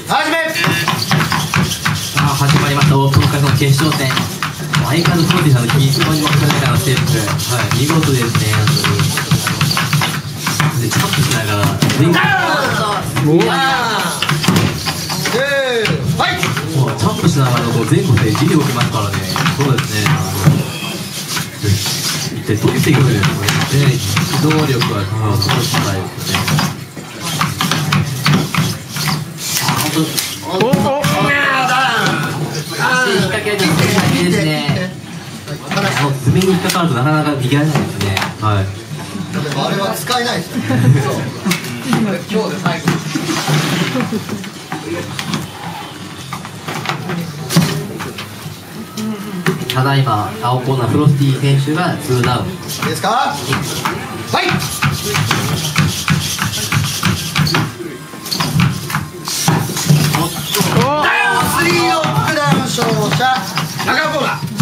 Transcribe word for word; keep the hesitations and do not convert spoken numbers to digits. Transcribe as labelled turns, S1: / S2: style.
S1: 始め。
S2: さあ始まりましたオープンカーの決勝戦。相変わらずトロティさんの非常に分かれたのステップ、はい、見事ですね。本当にでチャップしながらリンクもうチャップしながらこう前後で自由動きますからね。そうですね。一体どういうテクニックですかね。機動力はすごい高いですよね。おおおお引っ掛けですね。爪に引っかかるとなかなか逃げられないですね。はい。
S1: あれは使えないですよね。今日で最後。
S2: ただいま青コーナーフロスティ選手がツーダウン。
S1: いいですか。はい。スリーオックダウン勝者中コーナー。